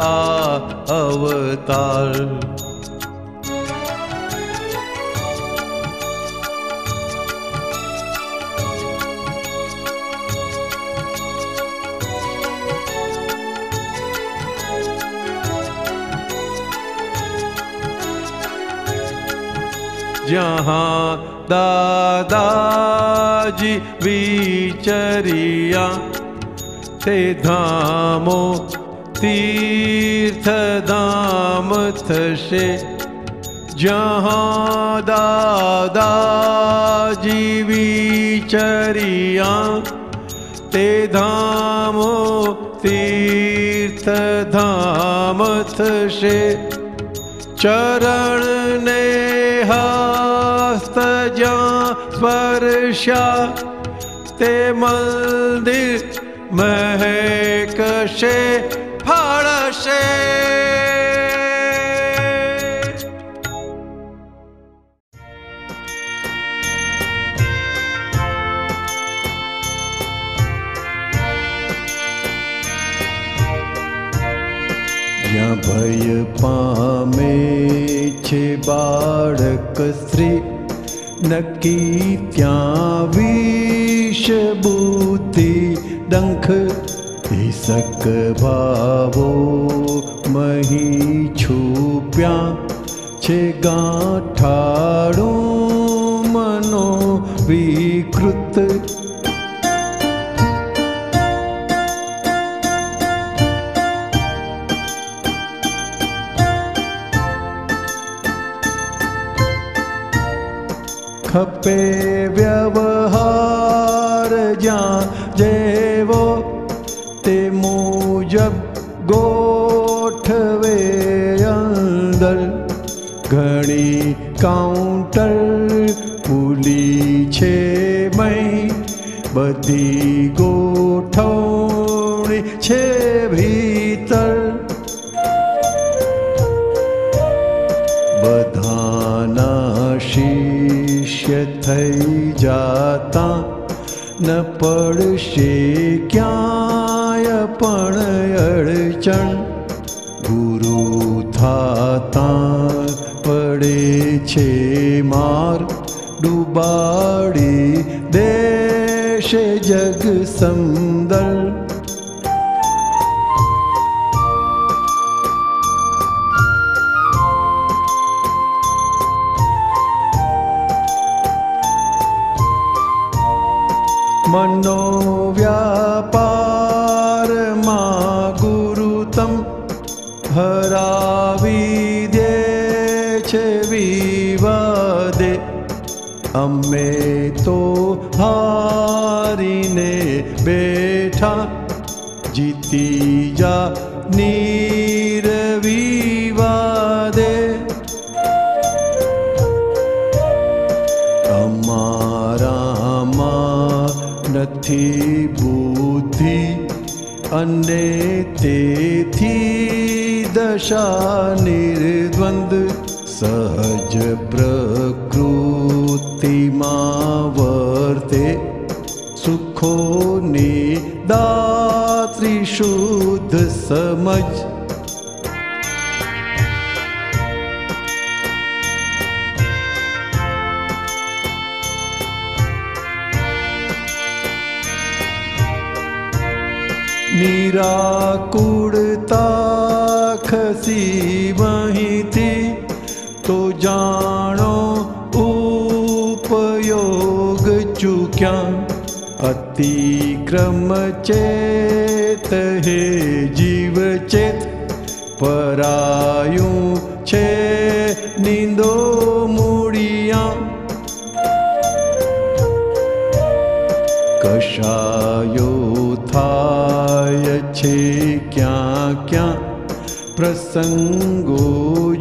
अवतार। जहाँ दादाजी विचरिया ते धामो तीर्थ धाम थशे। जहाँ दादाजी विचरिया ते धामो तीर्थ धाम थशे। चरण ने हस्त ज्યાં स्पर्शा ते मंदिर महकशे फळशे। જ્યાં ભય પામે છે બાળક સ્ત્રી નક્કી ત્યાં વિષ બુદ્ધિ ડંખ હિસક ભાવો મહી છુપ્યા છે ગાંઠાળું મનો વિકૃત। खपे व्यवहार ज्યાં जेवो ते मुजब गोठवे अंदर। घणी काउंटर पुली छे मई बधी गोठवणी छे भीतर। बधाना शिष्य थई जाता न पड़शे क्यांय पण अड़चण। गुरु थाता पड़े छे मार डूबाड़ी देशे जग समदल। मनोव्यापार मा गुरुतम हरावी दे छे विवादे। अमे तो हारीने बैठा जीती जा निर्विवादे। अमारा નથી બુદ્ધિ અને તેથી દશા નિર્દ્વંદ સહજ પ્રકૃતિમાં વર્તે સુખોની દાત્રી શુદ્ધ સમજ નિરાકુળતા ખસી વહીંથી તો જાણો ઉપયોગ ચૂક્યા અતિક્રમ ચેત હે જીવ ચેત પરાયું છે નીંદો મૂળિયા કશાયો થાય છે ક્યાં ક્યાં પ્રસંગો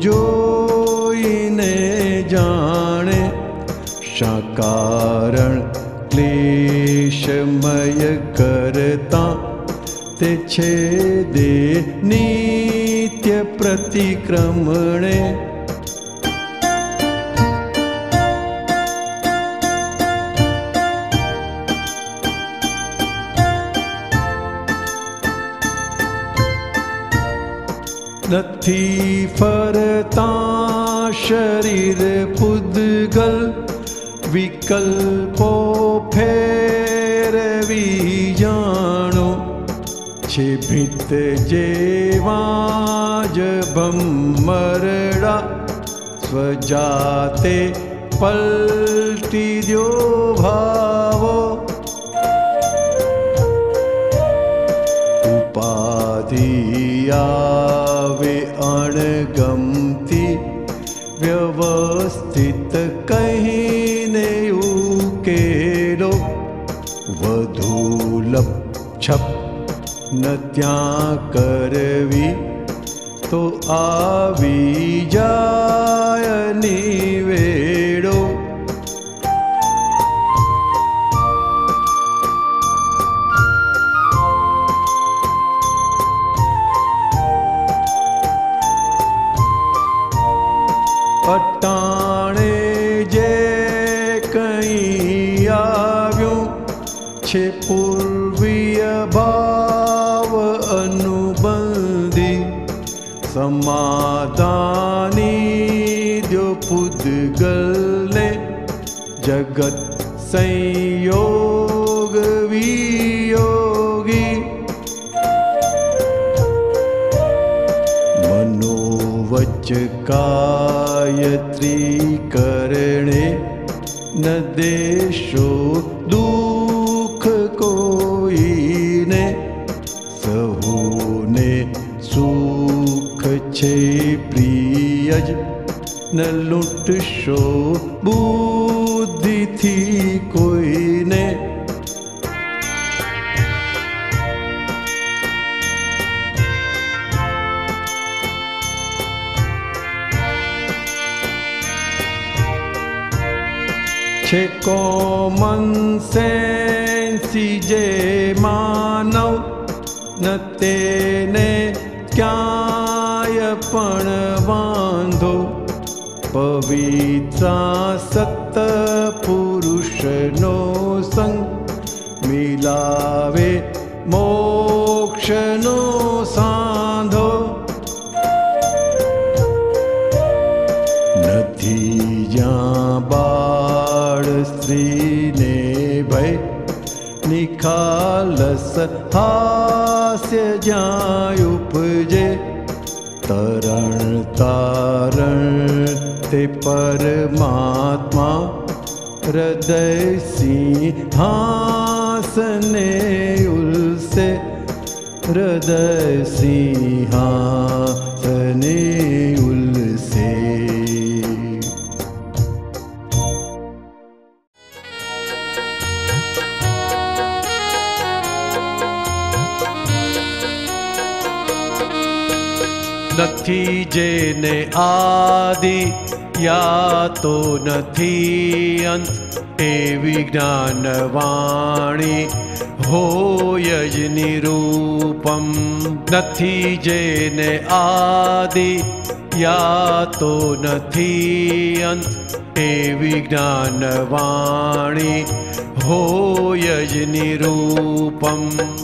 જોઈને જાણે શા કારણ ક્લેશમય કરતા તે છેદે નિત્ય પ્રતિક્રમણે નથી ફરતા શરીર પૂદગલ વિકલ્પો ફેરવી જાણો છે ભીત જેવા જ ભમરડા સ્વજાતે પલટી દ્યો ભાવો ઉપાધિ આવે અણગમતી વ્યવસ્થિત કહીને ઉકેલો વધુ લપછપ ન ત્યાં કરવી તો આવી જાય નિવેડો અટાણે જે કંઈ આવ્યું છે પૂર્વીય ભાવ અનુબંધી સમાધાની દ્યો પૂદગલને જગત સંયોગ વિયોગી મનોવચ ગાયત્રી કરણે ન દેશો દુઃખ કોઈને સહુને સુખ છે પ્રિય જ ન લૂંટશો બુદ્ધિથી કોઈને છે કોમન સેન્સી જે માનવ ન તેને ક્યાંય પણ વાંધો પવિત્રા સત પુરુષનો સંગ મિલાવે મોક્ષનો સાંધો નથી જ્યાં બાળ સ્ત્રીને ભય નિખાલસ હાસ્ય જ્યાં ઉપજે તરણ તારણ તે પરમાત્મા હૃદય સિંહાસને ઉલસે હૃદય સિંહાસને ઉલસે નથી જેને આદિ યા તો નથી અંત એવી જ્ઞાનવાણી હોય જ નિરૂપમ નથી જેને આદિ યા તો નથી અંત એવી જ્ઞાનવાણી હોય જ નિરૂપમ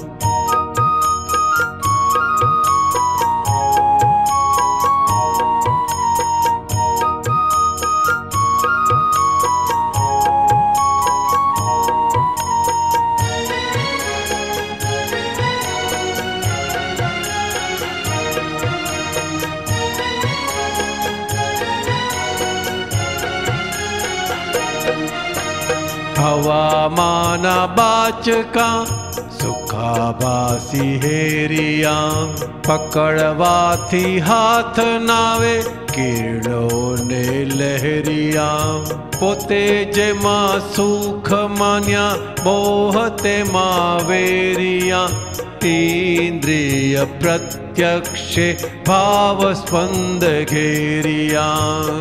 હવામાના બાચકા સુખાભાસી હેરિયા પકડવાથી હાથ નાવે કિરણોને લહેરિયા પોતે જેમાં સુખ માન્યા મોહ તેમાં વેરિયા ઇન્દ્રિય પ્રત્યક્ષે ભાવ સ્પંદ ઘેરિયા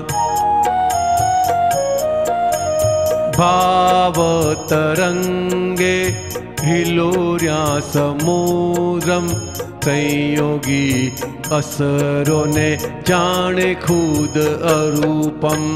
भाव तरंगे हिलोर्या समुद्रम संयोगी असरो ने जाने खुद अरूपम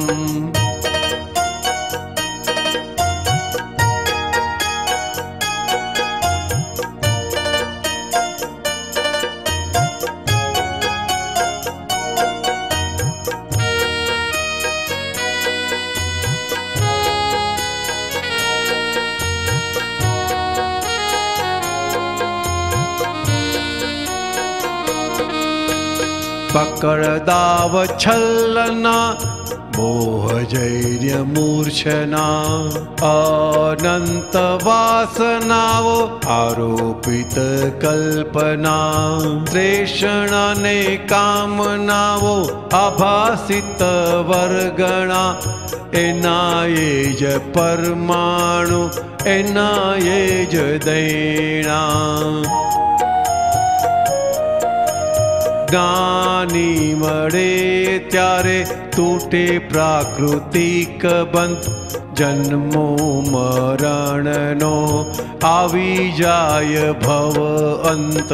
पकड़दाव छलना मोह जैर्य मूर्छना अनंत वासनाओ आरोपित कल्पना त्रेषणा ने कामनाओ आभासित वर्गणा एना ये ज परमाणु एना ये ज दैणा ज्ञानी मळे त्यारे तूटे प्राकृतिक बंध जन्मो मरणनो आवी जाय भव अंत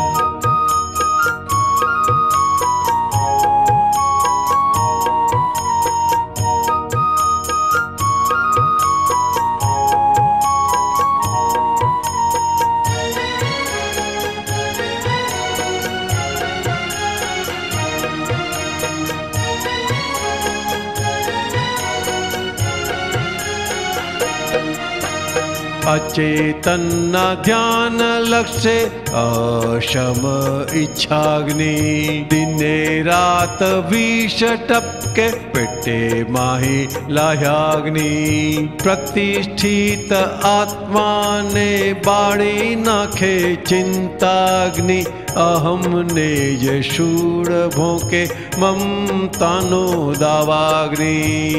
अचेतन ध्यान लक्ष्य अशम इच्छाग्नि दिने रात विष टपके पेटे माही लाह्याग्नि प्रतिष्ठित आत्मा ने बाड़ी नाखे चिंताग्नि अहम ने ये शूर भोंके ममतानो दावाग्नि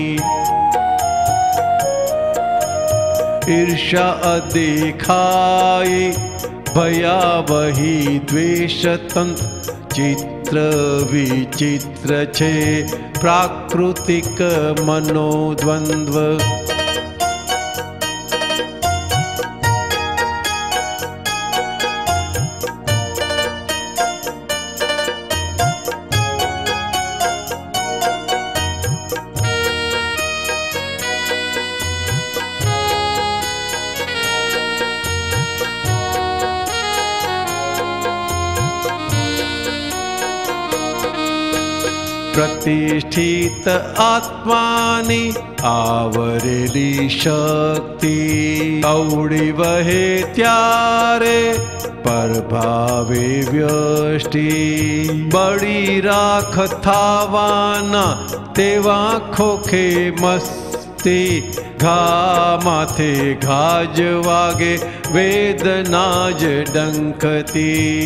ईर्षा अदेखाये भया वही द्वेष तंत्र चित्र विचित्र छे प्राकृतिक मनोद्वंद्व प्रतिष्ठित आत्मानी आवरेली शक्ति अवड़ी वहे त्यारे परभावे व्यष्टि बड़ी राख थावाना तेवा खोखे मस्ती घा माथे घाज वागे वेदनाज डंकती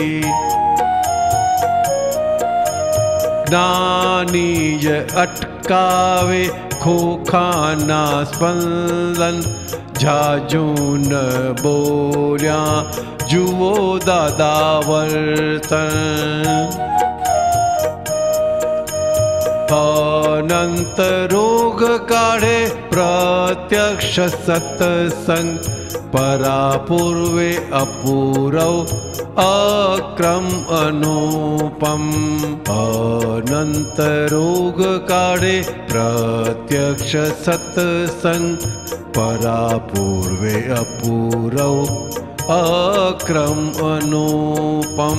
ज्ञानी अटकावे खोखाना स्पंदन झाजू न बोल्या जुओ दादा वर्तन अनंत रोग काढ़े प्रत्यक्ष सत्संग, परापूर्वे अपूरव अक्रम अनुपम। अनंत रोग काढ़े प्रत्यक्ष सत्संग, परापूर्वे अपूरव अक्रम अनुपम।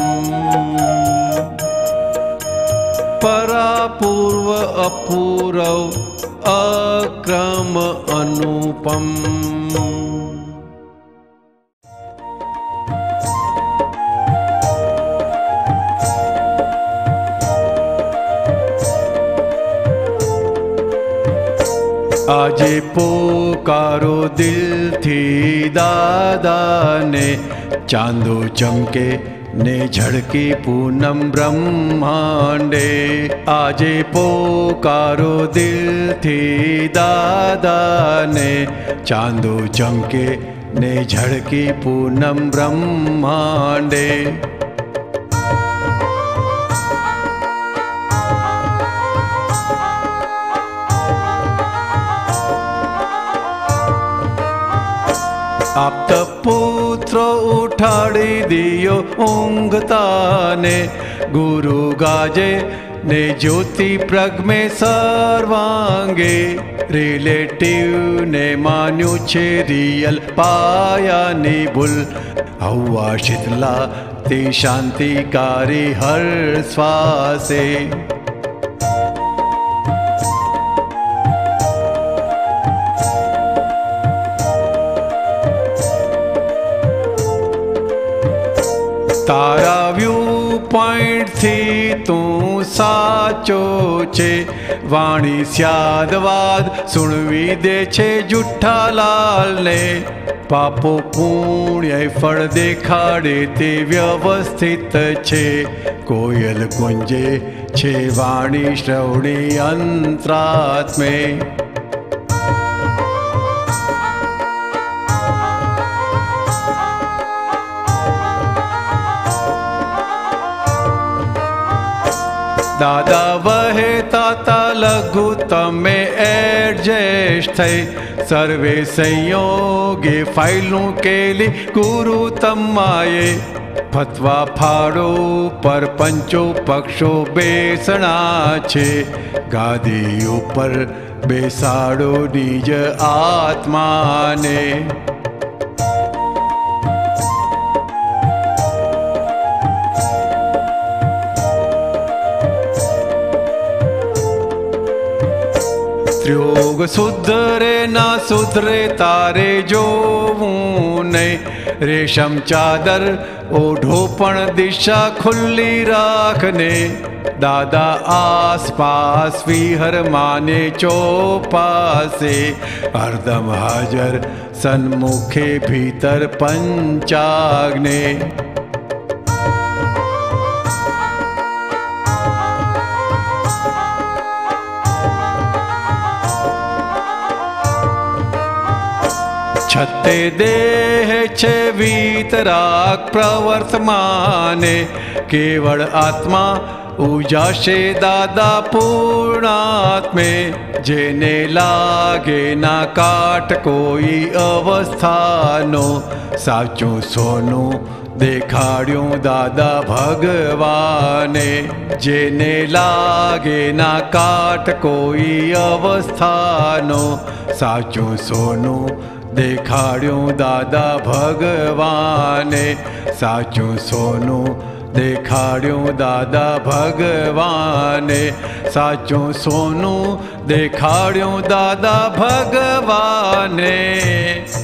परापूर्व अपूरव अक्रम अनुपम। आजे पोकारो दिल थी दादा ने, चांदो चमके ने झड़की पूनम ब्रह्मांडे। आजे पोकारो दिल थी दादा ने, चांदो चमके ने झड़की पूनम ब्रह्मांडे। आप्त पुत्र उठाड़ी दियो ऊंघता ने, गुरु गाजे ने ज्योति प्रग में सर्वांगे। रिलेटिव ने मान्यू छे रियल पाया निभुल, हवा शीतला ती शांतिकारी हर श्वासे। तारा व्यू पॉइंट थी तू साचो छे, वाणी स्यादवाद सुनवी दे छे जूठा लाल ने। पापो पुण्य फल देखाड़े ते व्यवस्थित छे, कोयल कुंजे छे वाणी श्रवणी अंतरात्मे। दादा वहे ताता लघुत्तम में एडजस्ट थे, सर्वे संयोगे फाइलों के लिए गुरु तमाये। फतवा फाड़ो पर पंचो पक्षो बेसणा छे, गादी ऊपर बेसाड़ो निज आत्मा ने। त्रियोग सुधरे ना सुधरे तारे जोवूं नहीं, रेशम चादर ओढ़ो पण दिशा खुली राखने। दादा आस पास विहर माने चौपासे, हरदम हाजर सन्मुखे भीतर पंचाग्ने। छते देह छे वीतराग प्रवर्तमाने, केवल आत्मा उजाशे दादा पूर्णात्मे। जेने लागे ना काट कोई अवस्थानो, साचो सोनू देखाड्यो दादा भगवाने। जेने लागे ना काट कोई अवस्थानो, साचो सोनू देखाड्यो दादा भगवाने। साचो सोनू देखाड्यो दादा भगवाने। साचो सोनू देखाड्यो दादा भगवाने।